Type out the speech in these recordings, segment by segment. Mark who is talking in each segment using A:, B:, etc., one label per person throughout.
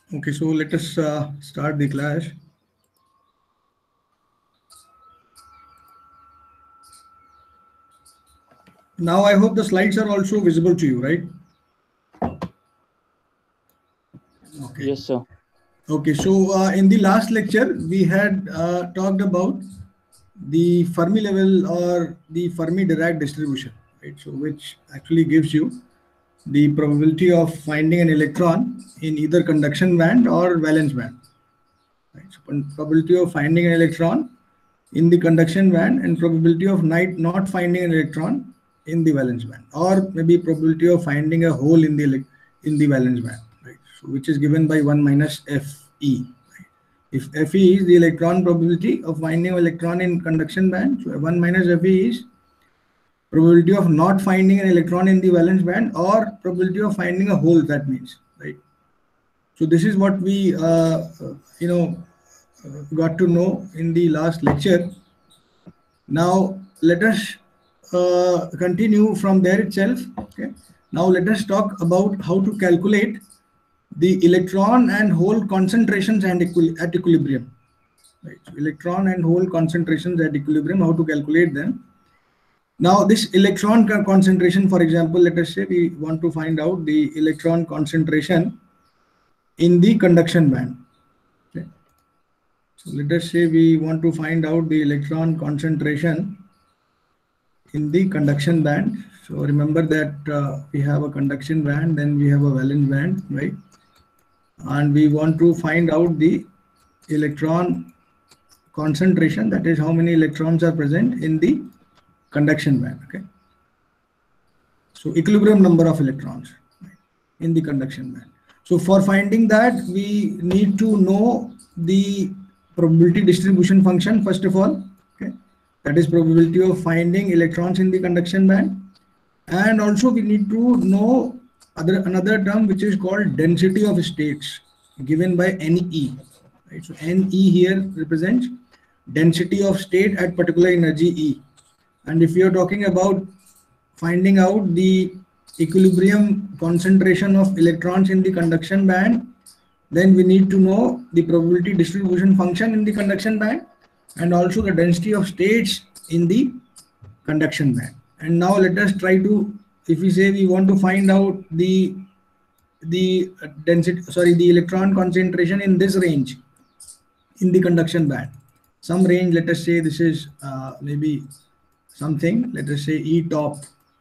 A: Okay, so let us start the class. Now I hope the slides are also visible to you, right? Okay.
B: Yes, sir.
A: Okay, so in the last lecture, we had talked about the Fermi level or the Fermi-Dirac distribution, right? So which actually gives you the probability of finding an electron in either conduction band or valence band. Right? So probability of finding an electron in the conduction band and probability of not finding an electron in the valence band, or maybe probability of finding a hole in the valence band, right? So which is given by 1 minus Fe. Right? If Fe is the electron probability of finding an electron in conduction band, so 1 minus Fe is probability of not finding an electron in the valence band or probability of finding a hole, that means, right? So this is what we got to know in the last lecture. Now let us continue from there itself. Okay. Now let us talk about how to calculate the electron and hole concentrations and at equilibrium. Right. So electron and hole concentrations at equilibrium, how to calculate them. Now this electron concentration, for example, let us say we want to find out the electron concentration in the conduction band. Okay. So let us say we want to find out the electron concentration in the conduction band. So remember that we have a conduction band, then we have a valence band, right? And we want to find out the electron concentration, that is how many electrons are present in the conduction band. Okay. So equilibrium number of electrons, right, in the conduction band. So for finding that, we need to know the probability distribution function first of all. Okay. That is probability of finding electrons in the conduction band. And also we need to know another term which is called density of states, given by NE. Right? So NE here represents density of state at particular energy E. And if you are talking about finding out the equilibrium concentration of electrons in the conduction band, then we need to know the probability distribution function in the conduction band and also the density of states in the conduction band. And now let us try to, if we say we want to find out the electron concentration in this range in the conduction band, some range, let us say this is maybe something, let us say E top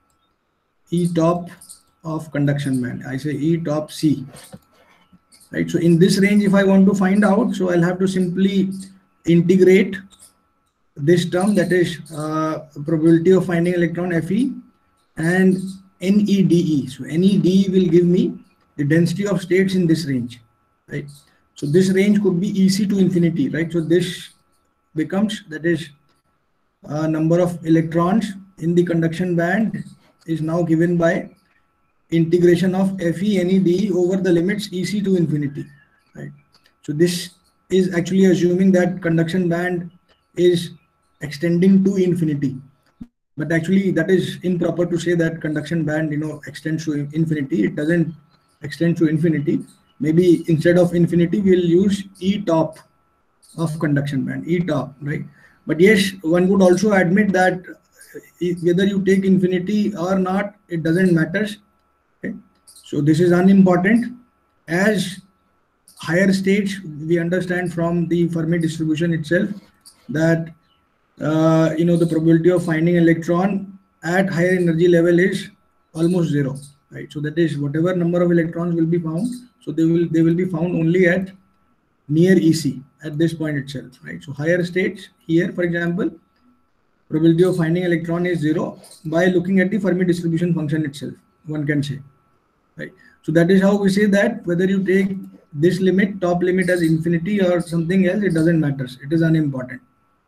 A: of conduction band, I say E top C, right? So in this range, if I want to find out, so I'll have to simply integrate this term, that is probability of finding electron Fe and NEDE. So NEDE will give me the density of states in this range, right? So this range could be EC to infinity, right? So this becomes, that is number of electrons in the conduction band is now given by integration of Fe NEDE over the limits EC to infinity, right? So this is actually assuming that conduction band is extending to infinity, but actually that is improper to say that conduction band extends to infinity. It doesn't extend to infinity. Maybe instead of infinity we'll use E top of conduction band, E top, right? But yes, one would also admit that whether you take infinity or not, it doesn't matter. Okay? So this is unimportant. As higher states, we understand from the Fermi distribution itself that the probability of finding electron at higher energy level is almost zero, right? So that is whatever number of electrons will be found, so they will be found only at near EC at this point itself, right? So higher states here, for example, probability of finding electron is zero by looking at the Fermi distribution function itself, one can say, right? So that is how we say that whether you take this limit, top limit, as infinity or something else, it doesn't matter. It is unimportant.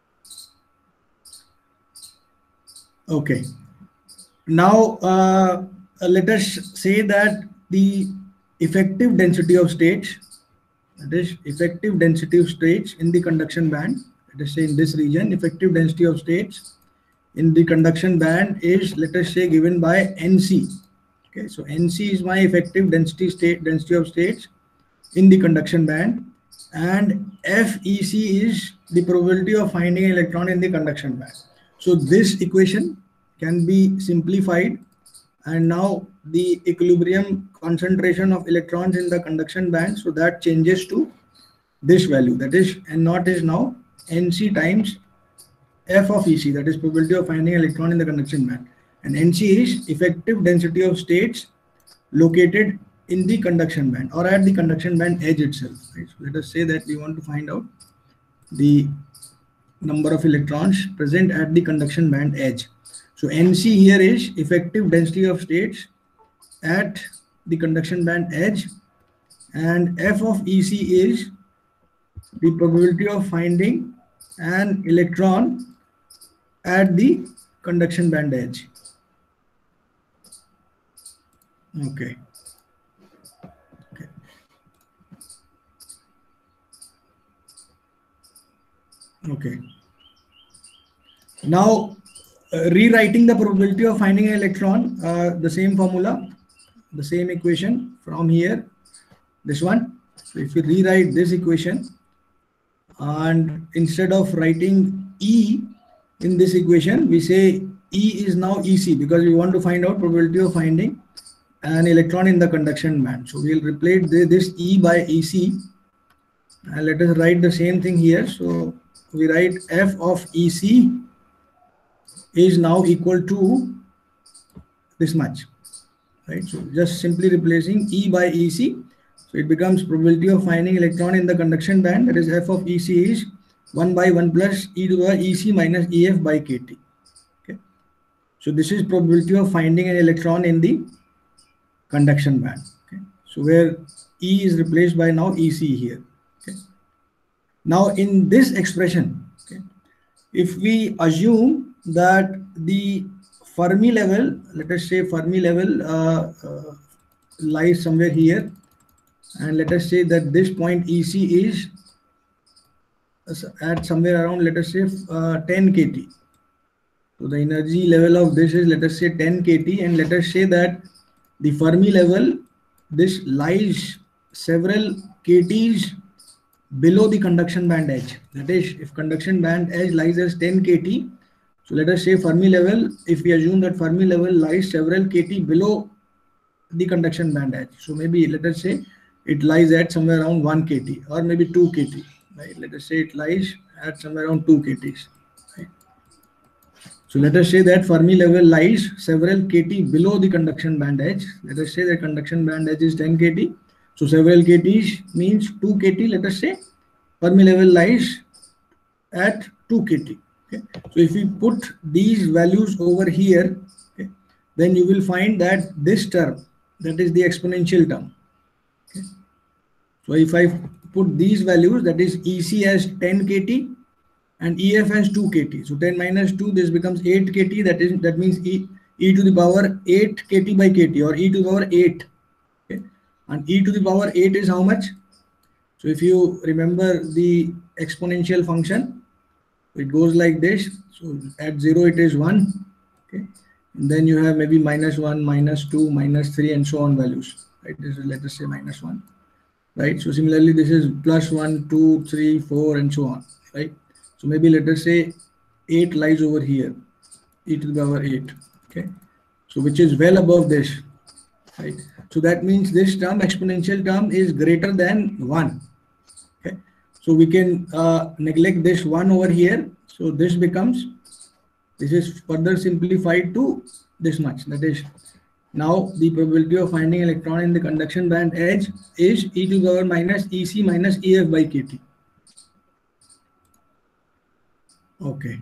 A: Okay. Now let us say that the effective density of states, that is effective density of states in the conduction band, let us say in this region, effective density of states in the conduction band is, let us say, given by NC. Okay, so NC is my effective density of states in the conduction band, and FEC is the probability of finding an electron in the conduction band. So this equation can be simplified, and now the equilibrium concentration of electrons in the conduction band, so that changes to this value, that is N naught is now Nc times F of EC, that is probability of finding an electron in the conduction band, and Nc is effective density of states located in the conduction band or at the conduction band edge itself. Right? So let us say that we want to find out the number of electrons present at the conduction band edge. So Nc here is effective density of states at the conduction band edge, and F of EC is the probability of finding an electron at the conduction band edge. Okay. Okay. Now, rewriting the probability of finding an electron, the same formula, the same equation from here, this one. So if you rewrite this equation, and instead of writing E in this equation, we say E is now EC, because we want to find out probability of finding an electron in the conduction band. So we'll replace this E by EC, and let us write the same thing here. So we write F of EC is now equal to this much, right? So just simply replacing E by EC. So it becomes probability of finding electron in the conduction band, that is F of EC is 1 by 1 plus e to the EC minus EF by KT. Okay. So this is probability of finding an electron in the conduction band. Okay. So where E is replaced by now EC here. Okay. Now in this expression, okay, if we assume that the Fermi level, let us say Fermi level lies somewhere here, and let us say that this point EC is at somewhere around, let us say 10 kT. So the energy level of this is, let us say 10 kT, and let us say that the Fermi level, this lies several kTs below the conduction band edge. That is, if conduction band edge lies as 10 kT, so let us say Fermi level, if we assume that Fermi level lies several kT below the conduction band edge, so maybe let us say it lies at somewhere around 1 kT or maybe 2 kT. Right? Let us say it lies at somewhere around 2 kTs. Right? So let us say that Fermi level lies several kT below the conduction band edge. Let us say that conduction band edge is 10 kT. So several kTs means 2 kT. Let us say Fermi level lies at 2 kT. Okay? So if we put these values over here, okay, then you will find that this term, that is the exponential term. Okay? So if I put these values, that is EC as 10 kT and EF as 2 kT. So 10 minus 2, this becomes 8 kT. That means e to the power 8 kT by kT, or e to the power 8. Okay? And e to the power 8 is how much? So if you remember the exponential function, it goes like this. So at 0 it is 1. Okay? And then you have maybe minus 1, minus 2, minus 3, and so on values. Right? This is, let us say, minus 1. Right? So similarly, this is plus 1, 2, 3, 4, and so on. Right? So maybe let us say 8 lies over here, e to the power 8. Okay? So which is well above this. Right? So that means this term, exponential term, is greater than 1. Okay? So we can neglect this 1 over here. So this becomes, this is further simplified to this much. That is, now the probability of finding electron in the conduction band edge is e to the power minus EC minus EF by KT. Okay.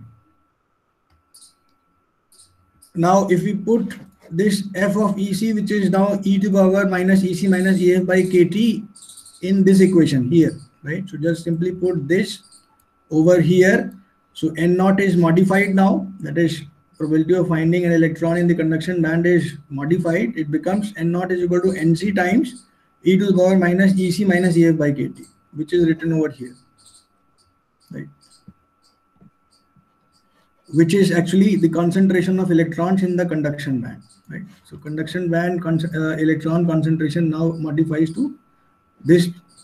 A: Now if we put this F of EC, which is now e to the power minus EC minus EF by KT, in this equation here, right? So just simply put this over here. So N naught is modified now, that is probability of finding an electron in the conduction band is modified. It becomes N naught is equal to Nc times e to the power minus EC minus EF by KT, which is written over here, right? Which is actually the concentration of electrons in the conduction band, right? So conduction band electron concentration now modifies to this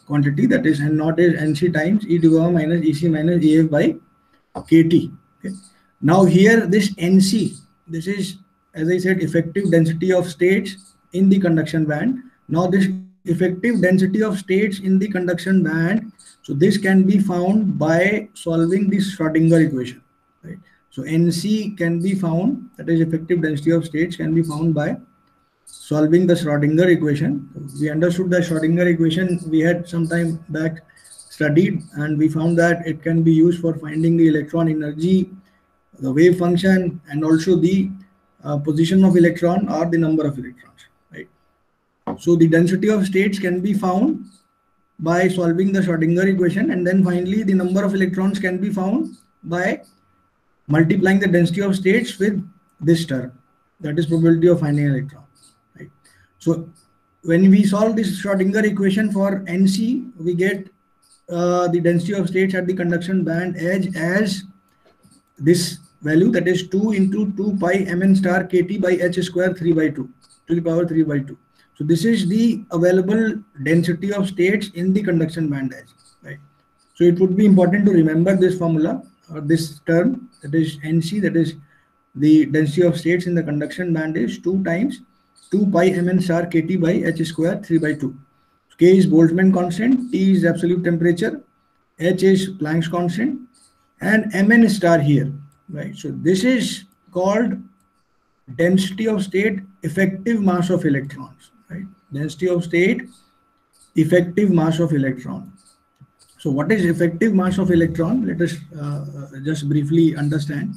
A: quantity, that is N naught is Nc times e to the power minus Ec minus Ef by kT. Okay. Now here this Nc, this is, as I said, effective density of states in the conduction band. Now this effective density of states in the conduction band, so this can be found by solving this Schrodinger equation, right? So Nc can be found, that is effective density of states, can be found by solving the Schrodinger equation. We understood the Schrodinger equation, we had some time back studied, and we found that it can be used for finding the electron energy, the wave function, and also the position of electron or the number of electrons, right? So the density of states can be found by solving the Schrodinger equation, and then finally the number of electrons can be found by multiplying the density of states with this term, that is probability of finding an electron, right? So when we solve this Schrodinger equation for Nc, we get the density of states at the conduction band edge as this value, that is 2 into 2 pi mn star kT by h square 3 by 2 to the power 3 by 2. So this is the available density of states in the conduction band edge, right? So it would be important to remember this formula or this term, that is Nc, that is the density of states in the conduction band is 2 times 2 pi mn star kT by h square 3 by 2. K is Boltzmann constant, T is absolute temperature, H is Planck's constant, and Mn star here, right? So this is called density of state effective mass of electrons, right? Density of state effective mass of electron. So what is effective mass of electron? Let us just briefly understand.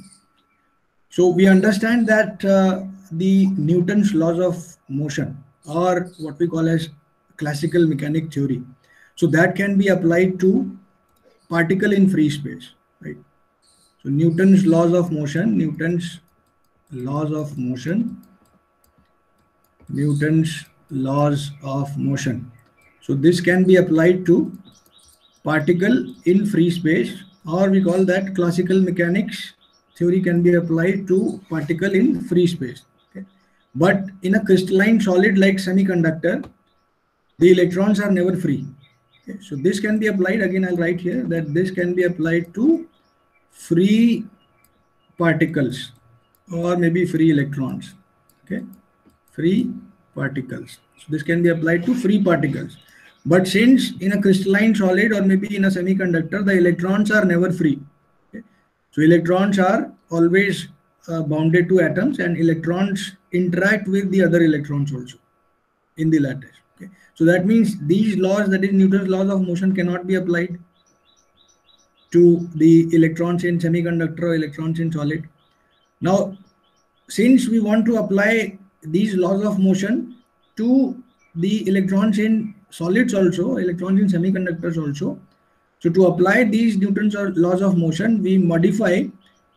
A: So we understand that the Newton's laws of motion, or what we call as classical mechanic theory, so that can be applied to particle in free space, right? So Newton's laws of motion, Newton's laws of motion. So this can be applied to particle in free space, or we call that classical mechanics theory can be applied to particle in free space. Okay? But in a crystalline solid like semiconductor, the electrons are never free. Okay? So this can be applied, again I'll write here that this can be applied to free particles or maybe free electrons. Okay, free particles. So this can be applied to free particles. But since in a crystalline solid or maybe in a semiconductor, the electrons are never free. Okay? So electrons are always bounded to atoms, and electrons interact with the other electrons also in the lattice. Okay? So that means these laws, that is Newton's laws of motion, cannot be applied to the electrons in semiconductor or electrons in solid. Now, since we want to apply these laws of motion to the electrons in solids also, electrons in semiconductors also, so to apply these Newton's laws of motion, we modify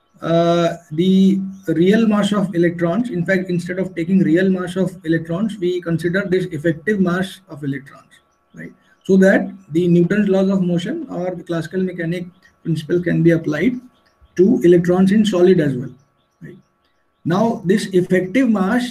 A: the real mass of electrons. In fact, instead of taking real mass of electrons, we consider this effective mass of electrons, right? So that the Newton's laws of motion or the classical mechanic principle can be applied to electrons in solid as well, right? Now this effective mass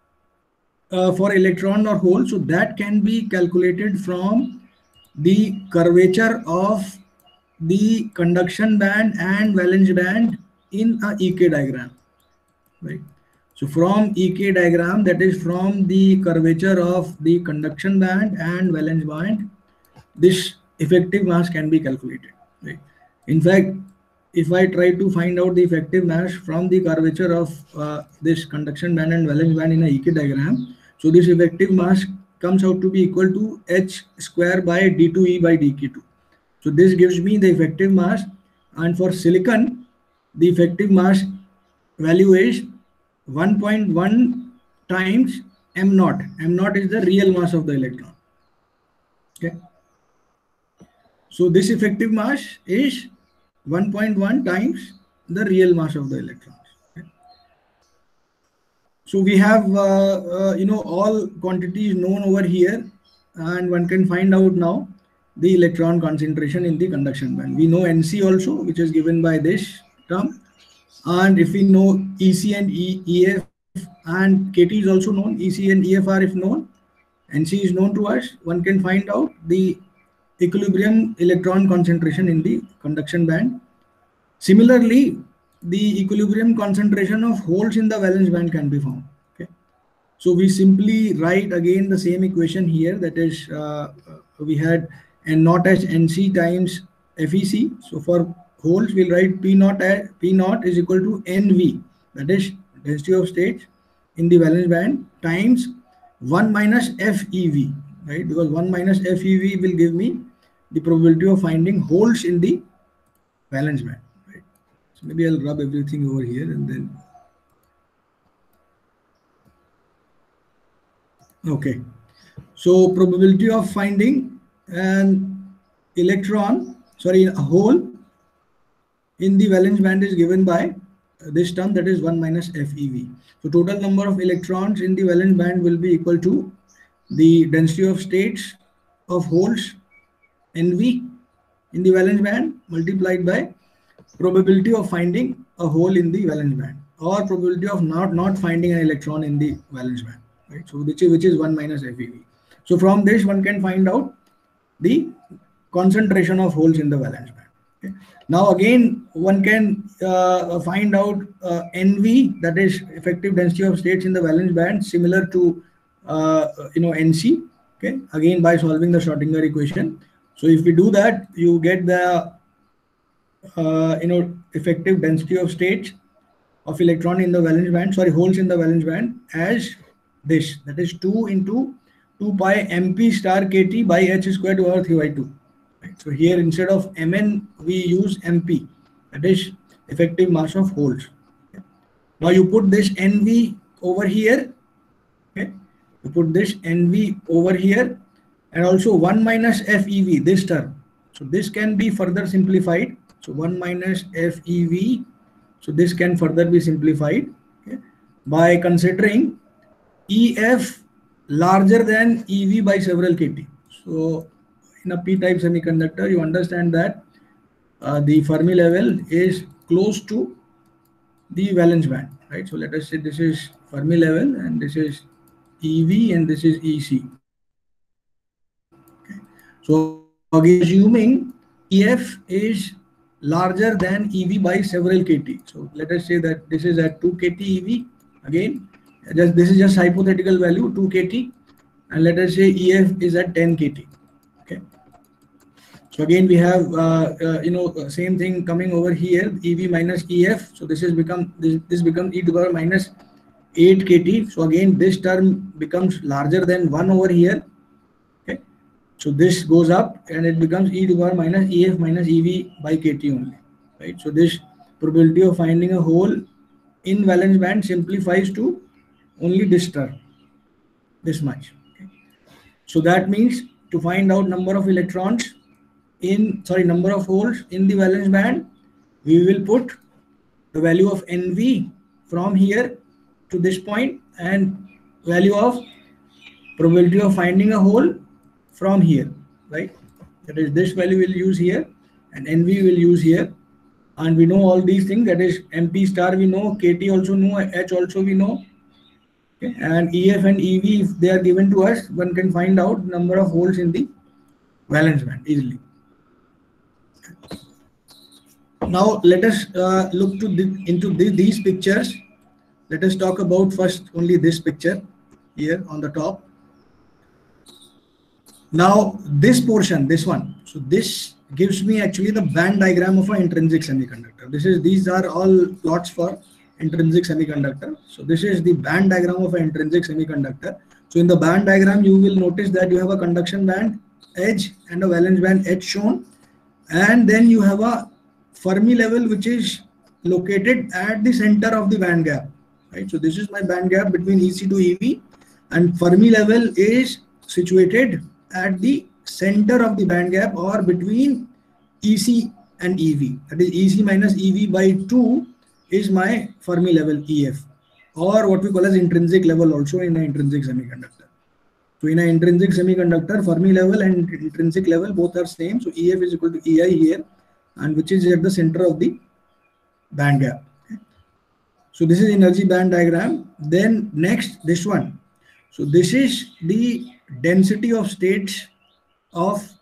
A: for electron or hole, so that can be calculated from the curvature of the conduction band and valence band in a EK diagram, right? So from EK diagram, that is from the curvature of the conduction band and valence band, this effective mass can be calculated, right? In fact, if I try to find out the effective mass from the curvature of this conduction band and valence band in a EK diagram, so this effective mass comes out to be equal to h square by d2e by dq2. So this gives me the effective mass, and for silicon, the effective mass value is 1.1 times m naught. M naught is the real mass of the electron. Okay. So this effective mass is 1.1 times the real mass of the electrons. Okay. So we have all quantities known over here, and one can find out now the electron concentration in the conduction band. We know Nc also, which is given by this term, and if we know Ec and Ef and kT is also known, Ec and Ef are if known, Nc is known to us, one can find out the equilibrium electron concentration in the conduction band. Similarly, the equilibrium concentration of holes in the valence band can be found. Okay, so we simply write again the same equation here, that is we had N naught as Nc times FeC. So for holes we'll write P naught is equal to Nv, that is density of states in the valence band, times 1 minus FeV, right? Because 1 minus FeV will give me the probability of finding holes in the valence band, right? So maybe I'll rub everything over here and then. Okay, so probability of finding an a hole in the valence band is given by this term, that is 1 minus FeV. So total number of electrons in the valence band will be equal to the density of states of holes Nv in the valence band multiplied by probability of finding a hole in the valence band, or probability of not finding an electron in the valence band, right? So which is 1 minus FeV. So from this one can find out the concentration of holes in the valence band. Okay. Now again one can find out Nv, that is effective density of states in the valence band, similar to Nc. Okay, again by solving the Schrodinger equation. So if we do that, you get the effective density of states of electron in the valence band, holes in the valence band, as this, that is 2 into 2 pi mp star kt by h square to the power 3 by 2. Right? So here instead of mn we use mp, that is effective mass of holes. Okay. Now you put this nv over here. Okay, you put this nv over here, and also 1 minus FeV, this term. So this can be further simplified. So 1 minus FeV, so this can further be simplified, okay, by considering EF larger than EV by several kT. So in a p-type semiconductor, you understand that the Fermi level is close to the valence band, right? So let us say this is Fermi level and this is EV and this is EC. Okay. So again, assuming EF is larger than EV by several kT. So let us say that this is at 2 kT EV. Again, this is just hypothetical value, 2 kT, and let us say EF is at 10 kT. Okay. So again we have same thing coming over here, EV minus EF. So this becomes e to the power minus 8 kT. So again this term becomes larger than 1 over here. Okay. So this goes up and it becomes e to the power minus EF minus EV by kT only. Right. So this probability of finding a hole in valence band simplifies to only this term, this much. Okay. So that means to find out number of electrons number of holes in the valence band, we will put the value of NV from here to this point and value of probability of finding a hole from here, right? That is, this value we'll use here and NV will use here. And we know all these things, that is MP star we know, KT also know, H also we know. Okay. And EF and EV, if they are given to us, one can find out number of holes in the valence band easily. Now let us look into these pictures. Let us talk about first only this picture here on the top. Now this portion, this one, so this gives me actually the band diagram of an intrinsic semiconductor. These are all plots for intrinsic semiconductor. So this is the band diagram of an intrinsic semiconductor. So in the band diagram, you will notice that you have a conduction band H and a valence band H shown, and then you have a Fermi level which is located at the center of the band gap, right? So this is my band gap between EC to EV, and Fermi level is situated at the center of the band gap or between EC and EV. That is EC minus EV by 2 is my Fermi level EF, or what we call as intrinsic level also in an intrinsic semiconductor. So in an intrinsic semiconductor, Fermi level and intrinsic level both are same. So EF is equal to EI here, and which is at the center of the band gap. Okay. So this is energy band diagram. Then next, this one. So this is the density of states of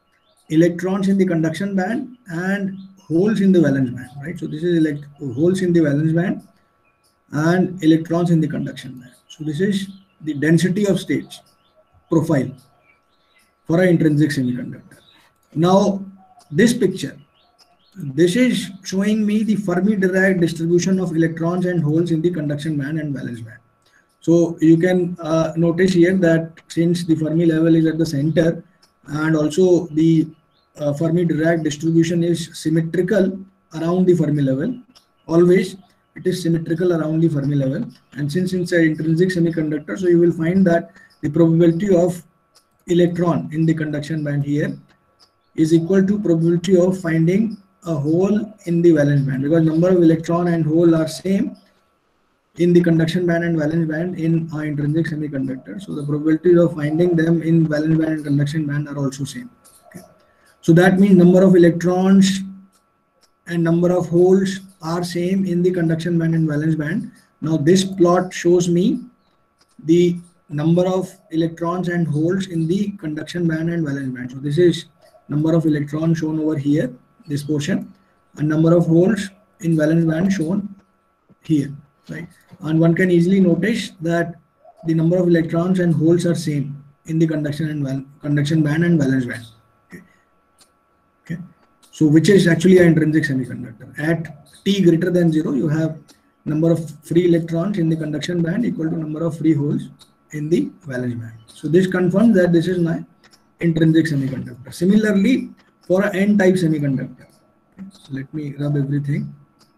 A: electrons in the conduction band and holes in the valence band, right? So this is holes in the valence band and electrons in the conduction band. So this is the density of states profile for an intrinsic semiconductor. Now this picture, this is showing me the Fermi-Dirac distribution of electrons and holes in the conduction band and valence band. So you can notice here that since the Fermi level is at the center and also the Fermi-Dirac distribution is symmetrical around the Fermi level, always it is symmetrical around the Fermi level, and since it's an intrinsic semiconductor, so you will find that the probability of electron in the conduction band here is equal to probability of finding a hole in the valence band, because number of electron and hole are same in the conduction band and valence band in our intrinsic semiconductor. So the probability of finding them in valence band and conduction band are also same. Okay. So that means number of electrons and number of holes are same in the conduction band and valence band. Now this plot shows me the number of electrons and holes in the conduction band and valence band. So this is number of electrons shown over here, this portion, and number of holes in valence band shown here, right? And one can easily notice that the number of electrons and holes are same in the conduction band and valence band. Okay. So which is actually an intrinsic semiconductor. At T greater than 0, you have number of free electrons in the conduction band equal to number of free holes in the valence band. So this confirms that this is my intrinsic semiconductor. Similarly, for an N-type semiconductor, so let me rub everything.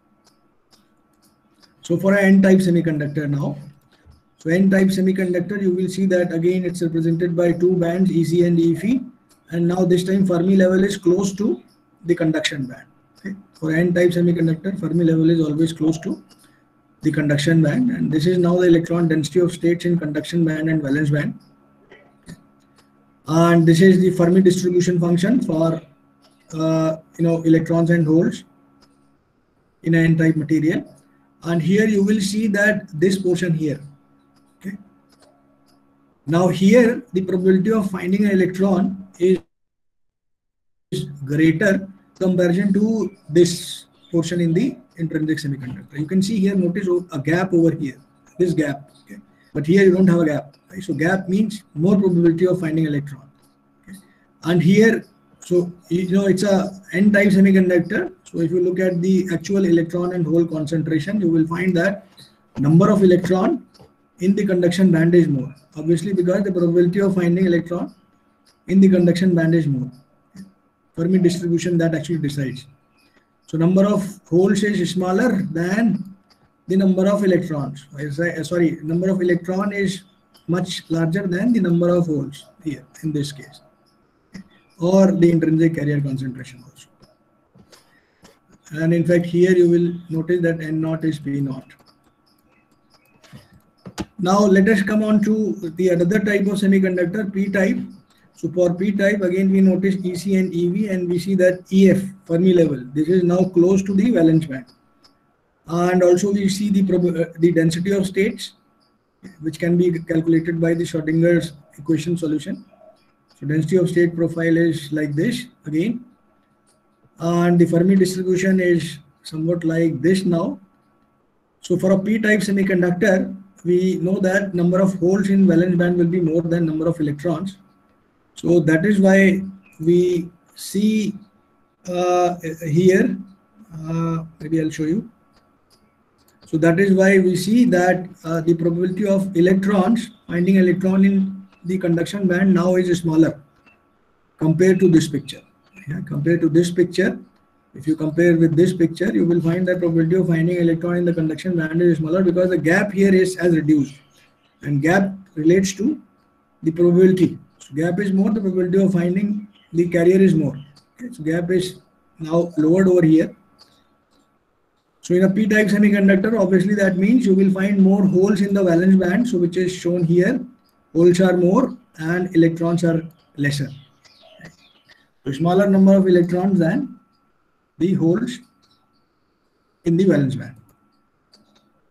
A: So for an N-type semiconductor now, so N-type semiconductor, you will see that again it's represented by two bands, EC and EF, and now this time Fermi level is close to the conduction band. Okay. For N-type semiconductor, Fermi level is always close to the conduction band, and this is now the electron density of states in conduction band and valence band. And this is the Fermi distribution function for electrons and holes in an N-type material. And here you will see that this portion here. Okay. Now here the probability of finding an electron is greater comparison to this portion in the intrinsic semiconductor. You can see here, notice a gap over here, this gap. Okay. But here you don't have a gap. Right? So gap means more probability of finding electron. Okay. And here, so it's a N-type semiconductor. So if you look at the actual electron and hole concentration, you will find that number of electron in the conduction band is more. Obviously, because the probability of finding electron in the conduction band is more. Fermi distribution that actually decides. So number of holes is smaller than the number of electrons. Number of electron is much larger than the number of holes here in this case, or the intrinsic carrier concentration also. And in fact, here you will notice that N0 is P0. Now let us come on to the other type of semiconductor, P-type. So for P-type, again we notice EC and EV, and we see that EF, Fermi level, this is now close to the valence band. And also we see the density of states, which can be calculated by the Schrödinger's equation solution. So density of state profile is like this again. And the Fermi distribution is somewhat like this now. So for a P-type semiconductor, we know that number of holes in valence band will be more than number of electrons. So that is why we see here, maybe I'll show you. So that is why we see that the probability of electrons, finding electron in the conduction band now is smaller compared to this picture. Yeah, compared to this picture, if you compare with this picture, you will find that probability of finding electron in the conduction band is smaller because the gap here has reduced, and gap relates to the probability. So gap is more, the probability of finding the carrier is more. Okay, so gap is now lowered over here. So in a P-type semiconductor, obviously that means you will find more holes in the valence band, so which is shown here. Holes are more and electrons are lesser. So smaller number of electrons than the holes in the valence band.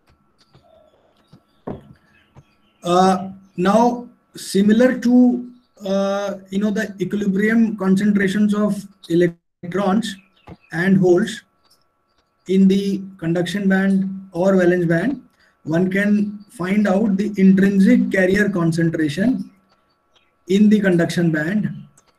A: Now, similar to the equilibrium concentrations of electrons and holes in the conduction band or valence band, one can find out the intrinsic carrier concentration in the conduction band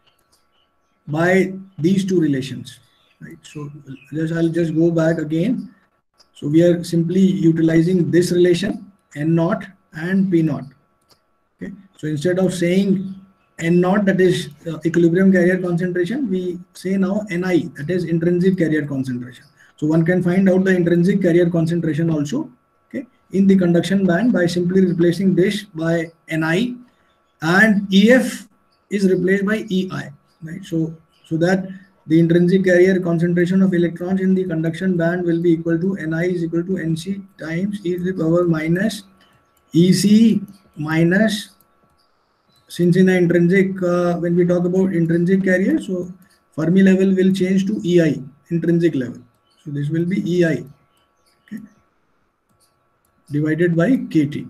A: by these two relations, right? So I'll just go back again. So we are simply utilizing this relation N naught and P naught. Okay. So instead of saying N naught, that is equilibrium carrier concentration, we say now Ni, that is intrinsic carrier concentration. So one can find out the intrinsic carrier concentration also, okay, in the conduction band by simply replacing this by Ni, and EF is replaced by EI, right? So that the intrinsic carrier concentration of electrons in the conduction band will be equal to Ni is equal to Nc times e to the power minus Ec minus, since in the intrinsic, when we talk about intrinsic carrier, so Fermi level will change to EI, intrinsic level. So this will be EI, okay, divided by KT.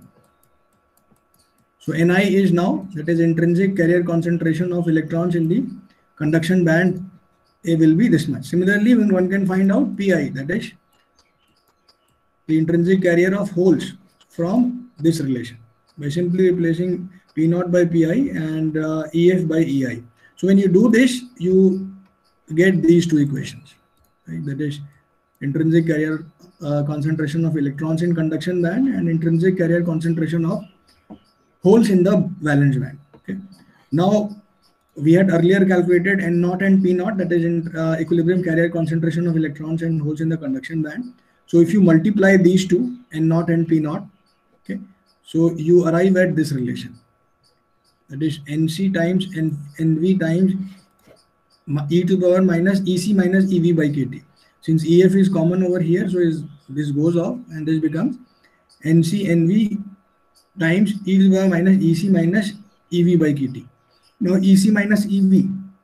A: So Ni is now, that is intrinsic carrier concentration of electrons in the conduction band, A will be this much. Similarly, when one can find out Pi, that is the intrinsic carrier of holes from this relation by simply replacing P naught by Pi and EF by EI. So when you do this, you get these two equations, right? That is intrinsic carrier concentration of electrons in conduction band and intrinsic carrier concentration of holes in the valence band. Okay. Now we had earlier calculated N naught and P naught, that is in equilibrium carrier concentration of electrons and holes in the conduction band. So if you multiply these two, N naught and P naught, okay, so you arrive at this relation, that is Nc times Nv times e to the power minus Ec minus Ev by Kt. Since Ef is common over here, so this goes off and this becomes Nc Nv times e to the power minus Ec minus Ev by Kt. Now Ec minus Ev.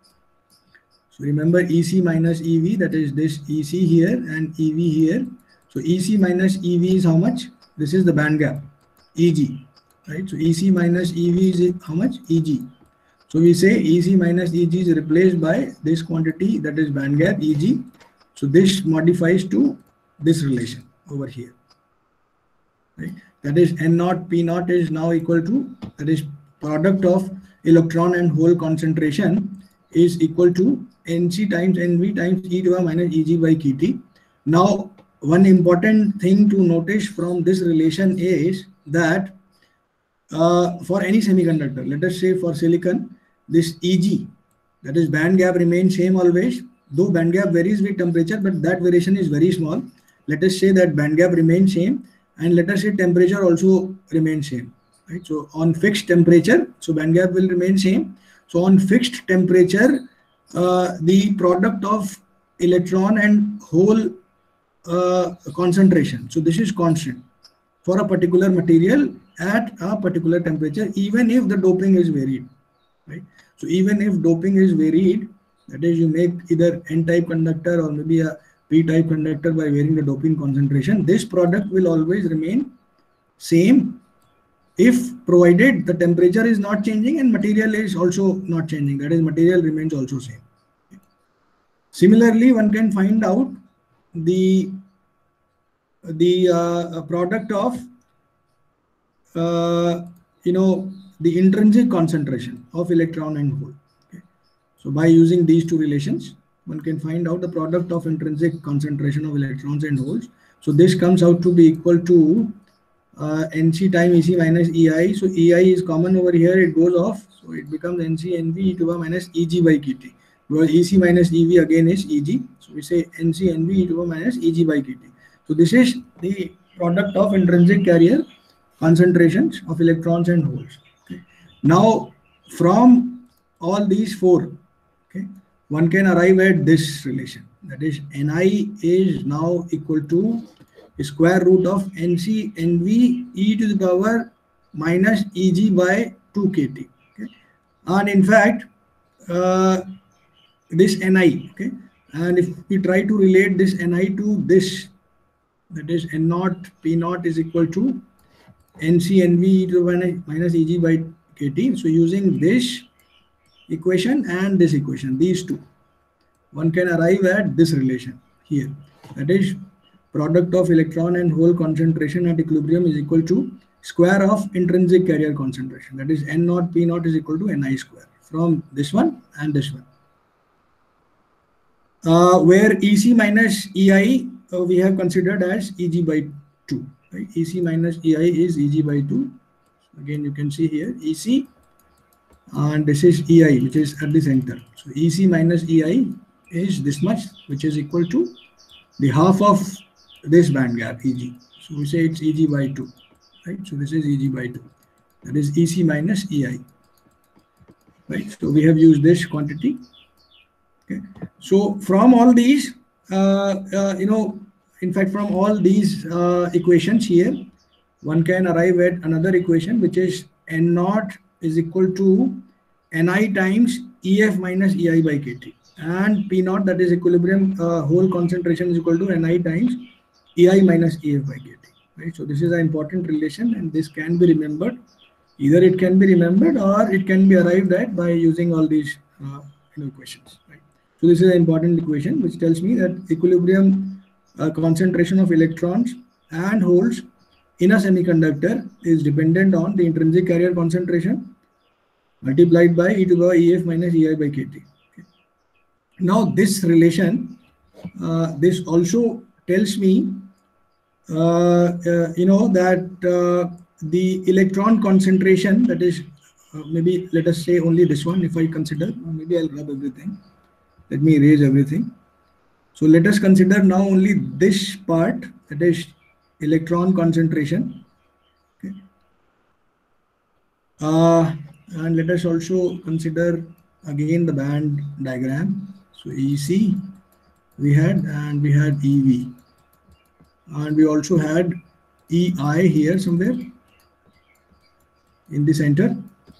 A: So remember Ec minus Ev, that is this Ec here and Ev here. So Ec minus Ev is how much? This is the band gap, Eg, right? So Ec minus Ev is how much? Eg. So we say Ec minus Eg is replaced by this quantity, that is band gap Eg. So this modifies to this relation over here, right? That is N naught P naught is now equal to, that is product of electron and hole concentration is equal to Nc times Nv times e to the power minus Eg by Kt. Now one important thing to notice from this relation is that for any semiconductor, let us say for silicon, this Eg, that is band gap, remains same always, though band gap varies with temperature, but that variation is very small. Let us say that band gap remains same, and let us say temperature also remains same, right? So on fixed temperature, so band gap will remain same. So on fixed temperature, the product of electron and hole concentration, so this is constant for a particular material at a particular temperature, even if the doping is varied, right? So even if doping is varied, that is you make either N-type conductor or maybe a P-type conductor by varying the doping concentration, this product will always remain same if provided the temperature is not changing and material is also not changing, that is material remains also same. Similarly, one can find out the product of the intrinsic concentration of electron and hole. Okay. So by using these two relations, one can find out the product of intrinsic concentration of electrons and holes. So this comes out to be equal to Nc times Ec minus Ei. So Ei is common over here, it goes off, so it becomes Nc Nv e to the power minus Eg by Kt. Because Ec minus Ev again is Eg, so we say Nc Nv e to the power minus Eg by Kt. So this is the product of intrinsic carrier concentrations of electrons and holes. Okay. Now from all these four, okay, one can arrive at this relation, that is Ni is now equal to square root of Nc Nv e to the power minus Eg by 2 Kt. Okay. And in fact this Ni, okay, and if we try to relate this Ni to this, that is N naught P naught is equal to Nc Nv e to the minus Eg by Kt. So using this, equation and this equation, these two, one can arrive at this relation here. That is, product of electron and hole concentration at equilibrium is equal to square of intrinsic carrier concentration. That is, N naught P naught is equal to Ni square from this one and this one. Where EC minus EI we have considered as Eg by 2. Right? EC minus EI is Eg by 2. Again, you can see here EC, and this is EI, which is at the center. So EC minus EI is this much, which is equal to the half of this band gap, Eg. So we say it's Eg by 2. Right? So this is Eg by 2. That is EC minus EI. Right? So we have used this quantity. Okay. So from all these, in fact, from all these equations here, one can arrive at another equation, which is N naught is equal to Ni times EF minus EI by kT, and P naught, that is equilibrium hole concentration, is equal to Ni times EI minus EF by kT. Right? So this is an important relation, and this can be remembered. Either it can be remembered or it can be arrived at by using all these equations. Right? So this is an important equation which tells me that equilibrium concentration of electrons and holes in a semiconductor is dependent on the intrinsic carrier concentration multiplied by e to the power EF minus EI by kT. Okay. Now this relation, this also tells me, that the electron concentration, that is, maybe let us say only this one, if I consider, maybe I'll grab everything. Let me erase everything. So let us consider now only this part, that is electron concentration. Okay. And let us also consider again the band diagram. So EC we had, and we had EV, and we also had EI here somewhere in the center.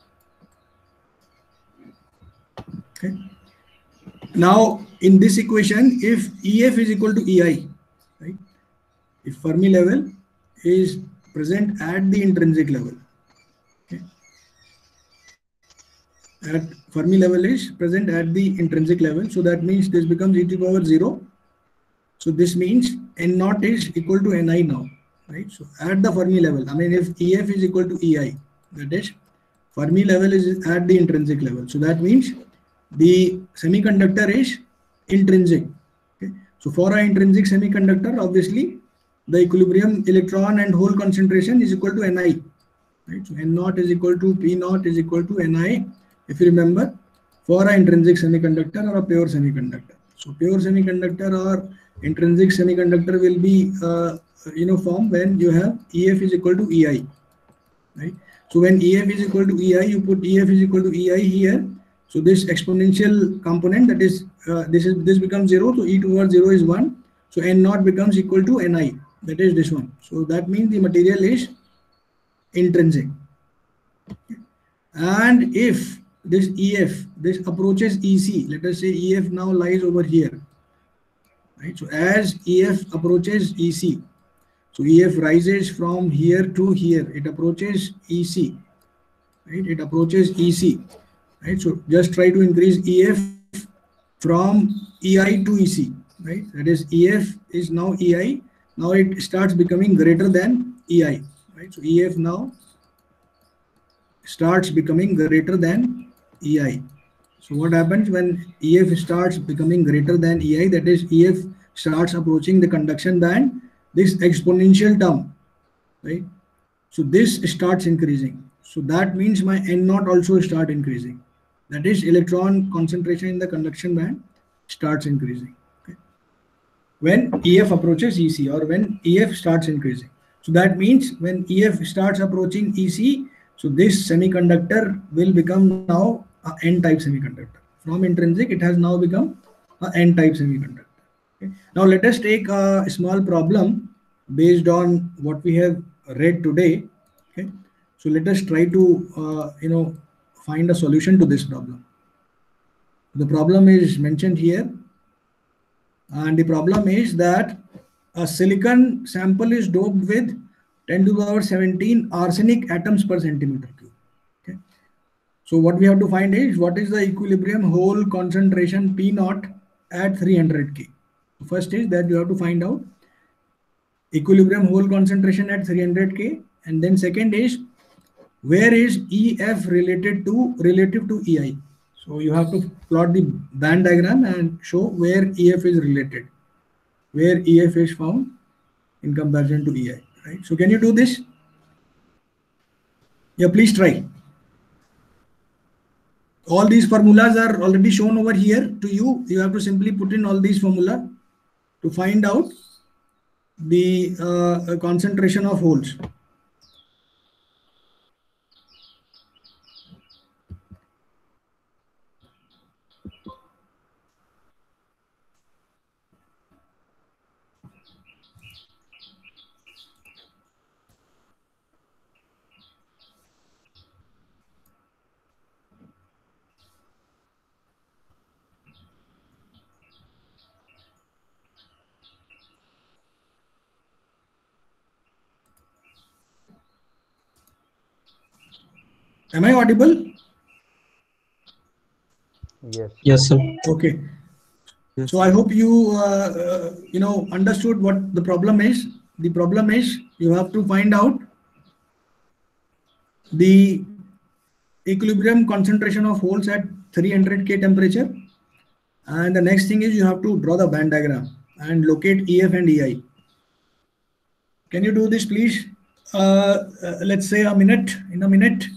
A: Okay. Now in this equation, if EF is equal to EI, right? If Fermi level is present at the intrinsic level, okay? At Fermi level is present at the intrinsic level, so that means this becomes e to the power 0. So this means N naught is equal to Ni now, right? So at the Fermi level, I mean, if EF is equal to EI, that is, Fermi level is at the intrinsic level. So that means the semiconductor is intrinsic. Okay? So for an intrinsic semiconductor, obviously, the equilibrium electron and hole concentration is equal to Ni. Right? So N naught is equal to P naught is equal to Ni, if you remember, for an intrinsic semiconductor or a pure semiconductor. So pure semiconductor or intrinsic semiconductor will be formed when you have EF is equal to EI. Right? So when EF is equal to EI, you put EF is equal to EI here. So this exponential component, that is, this becomes 0. So e to the power 0 is 1. So N naught becomes equal to Ni. That is this one. So that means the material is intrinsic. And if this EF, this approaches EC, let us say EF now lies over here. Right? So as EF approaches EC, so EF rises from here to here. It approaches EC. Right? It approaches EC. Right? So just try to increase EF from EI to EC. Right? That is, EF is now EI. Now it starts becoming greater than EI. Right? So EF now starts becoming greater than EI. So what happens when EF starts becoming greater than EI? That is, EF starts approaching the conduction band, this exponential term, right? So this starts increasing. So that means my N naught also start increasing. That is, electron concentration in the conduction band starts increasing. Okay? When EF approaches EC, or when EF starts increasing. So that means when EF starts approaching EC, so this semiconductor will become now an N-type semiconductor. From intrinsic, it has now become an N-type semiconductor. Okay? Now let us take a small problem based on what we have read today. Okay? So let us try to find a solution to this problem. The problem is mentioned here, and the problem is that a silicon sample is doped with 10 to the power 17 arsenic atoms per centimeter cube. Okay? So what we have to find is what is the equilibrium hole concentration P naught at 300 K. First is that you have to find out equilibrium hole concentration at 300 K, and then second is where is EF relative to EI. So you have to plot the band diagram and show where EF is related, where EF is found in comparison to EI, right? So can you do this? Yeah, please try. All these formulas are already shown over here to you. You have to simply put in all these formula to find out the concentration of holes. Am I audible?
B: Yes.
C: Yes, sir.
A: Okay.
C: Yes.
A: So I hope you understood what the problem is. The problem is you have to find out the equilibrium concentration of holes at 300 K temperature, and the next thing is you have to draw the band diagram and locate EF and EI. Can you do this, please? Let's say in a minute.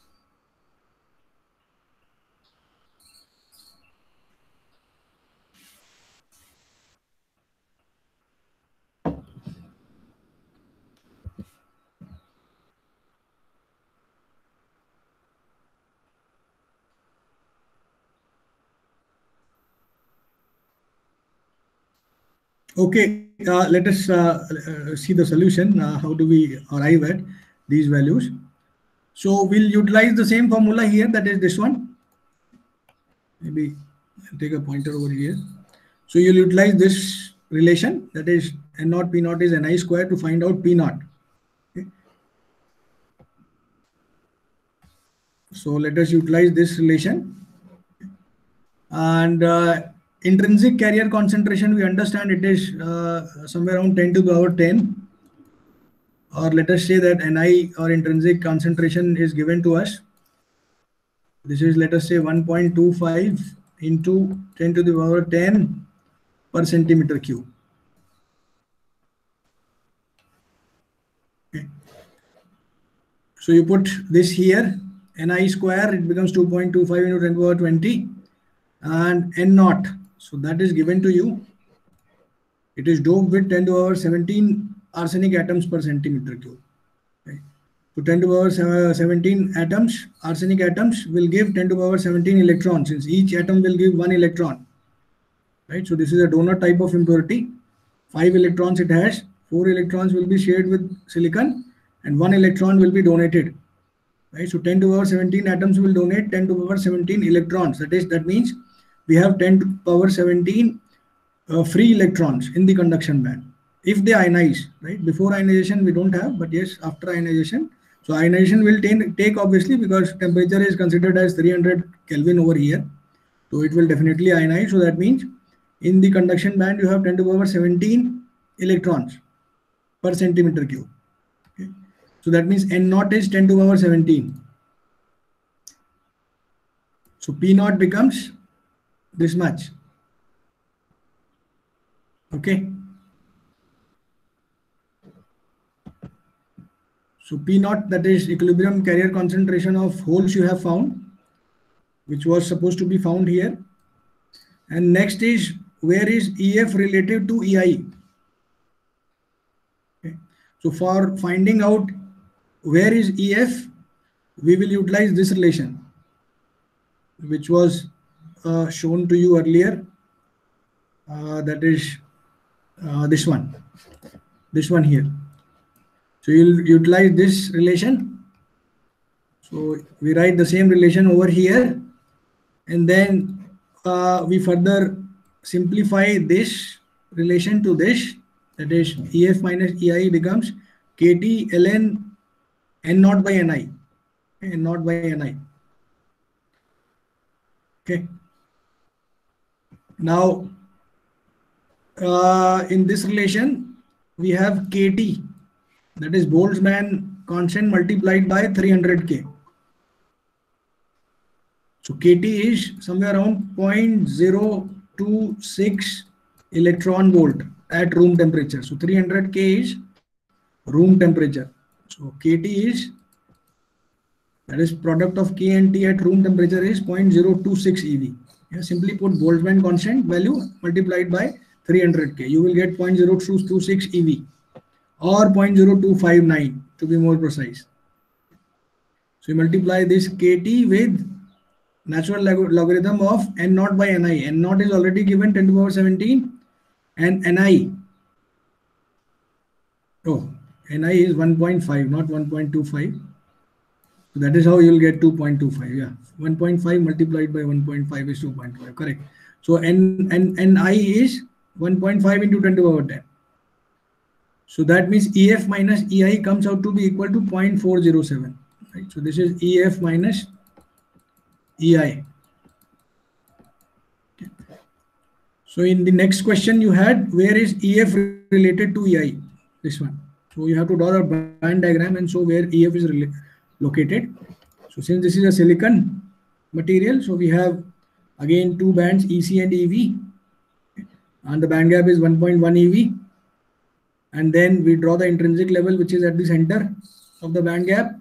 A: Okay, let us see the solution. How do we arrive at these values? So we'll utilize the same formula here, that is this one. Maybe I'll take a pointer over here. So you'll utilize this relation, that is N naught P naught is Ni square, to find out P naught. Okay. So let us utilize this relation. And intrinsic carrier concentration, we understand it is somewhere around 10 to the power 10, or let us say that Ni or intrinsic concentration is given to us. This is, let us say, 1.25 into 10 to the power 10 per centimeter cube. Okay. So you put this here, Ni square, it becomes 2.25 into 10 to the power 20, and N naught. So that is given to you. It is doped with 10 to the power 17 arsenic atoms per centimeter cube. Right. So 10 to the power 17 atoms, arsenic atoms, will give 10 to the power 17 electrons, since each atom will give 1 electron. Right. So this is a donor type of impurity. 5 electrons it has. 4 electrons will be shared with silicon, and 1 electron will be donated. Right. So 10 to the power 17 atoms will donate 10 to the power 17 electrons. That means we have 10 to the power 17 free electrons in the conduction band if they ionize. Right. Before ionization we don't have, but yes, after ionization. So ionization will take obviously, because temperature is considered as 300 Kelvin over here. So it will definitely ionize. So that means in the conduction band you have 10 to the power 17 electrons per centimeter cube. Okay. So that means N naught is 10 to the power 17. So P naught becomes this much. Okay. So P naught, that is equilibrium carrier concentration of holes you have found, which was supposed to be found here. And next is where is EF relative to EI. Okay. So for finding out where is EF, we will utilize this relation, which was shown to you earlier. That is this one here. So you'll utilize this relation. So we write the same relation over here, and then we further simplify this relation to this, that is EF minus EI becomes KT ln N naught by Ni, N naught by Ni. Okay. Now, in this relation, we have KT, that is Boltzmann constant multiplied by 300K. So KT is somewhere around 0.026 electron volt at room temperature. So 300K is room temperature. So KT is, that is product of K and T at room temperature is 0.026 EV. Yeah, simply put Boltzmann constant value multiplied by 300K. You will get 0.0226 EV or 0.0259 to be more precise. So you multiply this KT with natural logarithm of N naught by Ni. N naught is already given 10 to the power 17 and Ni. Oh, Ni is 1.5, not 1.25. So that is how you will get 2.25. Yeah, 1.5 multiplied by 1.5 is 2.5. Correct. So Ni is 1.5 into 10 to the power 10. So that means EF minus EI comes out to be equal to 0.407. Right. So this is EF minus EI. Okay. So in the next question you had, where is EF related to EI? This one. So you have to draw the band diagram and show where EF is located. So since this is a silicon material, so we have again two bands EC and EV, and the band gap is 1.1 EV. And then we draw the intrinsic level, which is at the center of the band gap.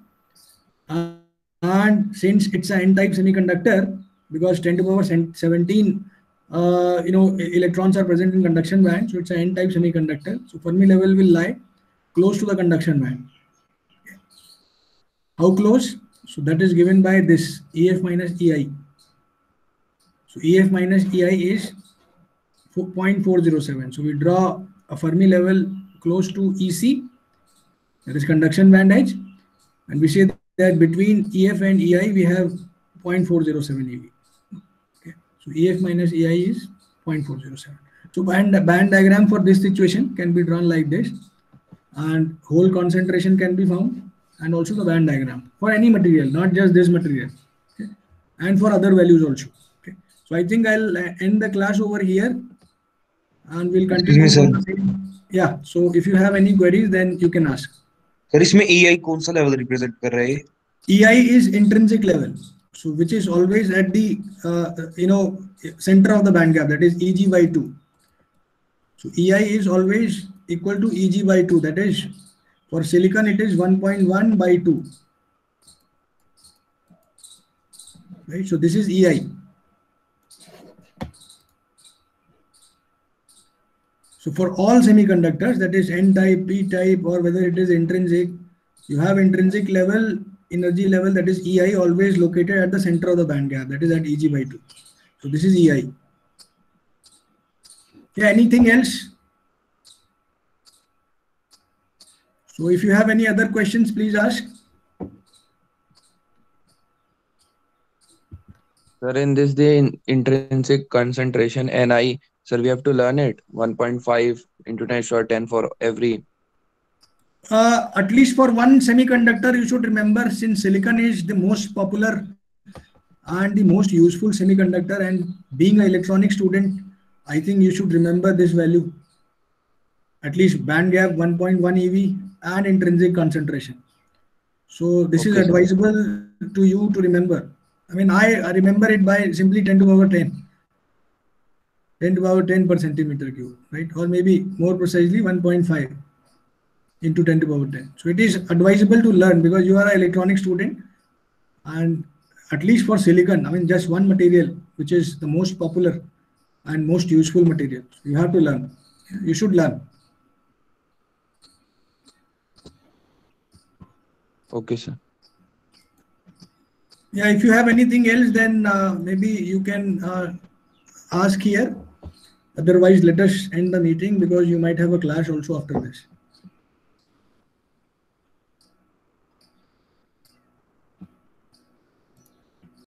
A: And since it's an N-type semiconductor, because 10 to the power 17, electrons are present in conduction band, so it's an N-type semiconductor. So Fermi level will lie close to the conduction band. Okay. How close? So that is given by this EF minus EI. So EF minus EI is 0.407. So we draw a Fermi level close to EC, that is conduction band edge, and we say that between EF and EI we have 0.407 EV. Okay. So EF minus EI is 0.407. So band diagram for this situation can be drawn like this, and hole concentration can be found, and also the band diagram for any material, not just this material, okay, and for other values also. Okay. So I think I'll end the class over here, and we'll continue. Yeah. So if you have any queries, then you can ask.
B: Sir, इसमें EI कौन सा level represent कर रहा है?
A: EI is intrinsic level, so which is always at the center of the band gap, that is Eg by 2. So EI is always equal to Eg by 2. That is, for silicon it is 1.1 by 2. Right. So this is EI. So for all semiconductors, that is N-type, P-type, or whether it is intrinsic, you have intrinsic level, energy level, that is EI, always located at the center of the band gap, that is at Eg by 2. So this is EI. Yeah, anything else? So if you have any other questions, please ask.
C: Sir, in this the intrinsic concentration Ni, sir, we have to learn it 1.5 into 10^10 for every.
A: At least for one semiconductor, you should remember, since silicon is the most popular and the most useful semiconductor, and being an electronic student, I think you should remember this value. At least band gap 1.1 EV and intrinsic concentration. So this is advisable to you to remember. I mean, I remember it by simply 10 to the power 10. 10 to the power 10 per centimeter cube, right? Or maybe more precisely 1.5 into 10 to the power 10. So it is advisable to learn, because you are an electronic student, and at least for silicon, I mean, just one material, which is the most popular and most useful material. You have to learn. You should learn.
C: Okay, sir.
A: Yeah, if you have anything else, then maybe you can ask here. Otherwise, let us end the meeting, because you might have a class also after this.